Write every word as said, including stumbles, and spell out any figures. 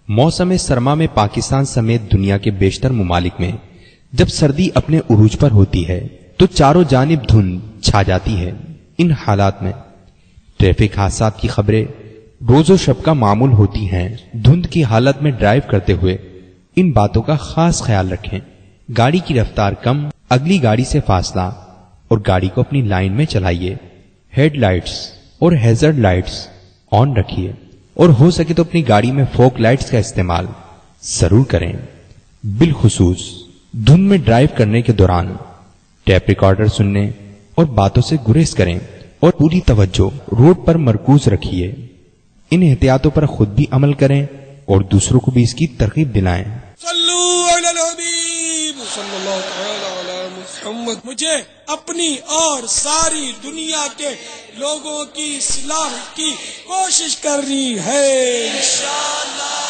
موسم سرما میں پاکستان سمیت دنیا کے بیشتر ممالک میں جب سردی اپنے عروج پر ہوتی ہے تو چاروں جانب دھند چھا جاتی ہے۔ ان حالات میں ٹریفک حادثات کی خبریں روز و شب کا معمول ہوتی ہیں۔ دھند کی حالت میں ڈرائیو کرتے ہوئے ان باتوں کا خاص خیال رکھیں۔ گاڑی کی رفتار کم، اگلی گاڑی سے فاصلہ اور گاڑی کو اپنی لائن میں چلائیے۔ ہیڈ لائٹس اور ہیزرڈ لائٹس آن رکھیے اور ہو سکے تو اپنی گاڑی میں فوگ لائٹس کا استعمال ضرور کریں۔ بالخصوص دھند میں ڈرائیو کرنے کے دوران ٹیپ ریکارڈر سننے اور باتوں سے گریز کریں اور پوری توجہ روڈ پر مرکوز رکھیے۔ ان احتیاطوں پر خود بھی عمل کریں اور دوسروں کو بھی اس کی ترغیب دلائیں۔ صلو علی الحبیب صلی اللہ تعالی علی محمد۔ مجھے اپنی اور ساری دنیا کے لوگوں کی اصلاح کی کوشش کرنی ہے انشاءاللہ۔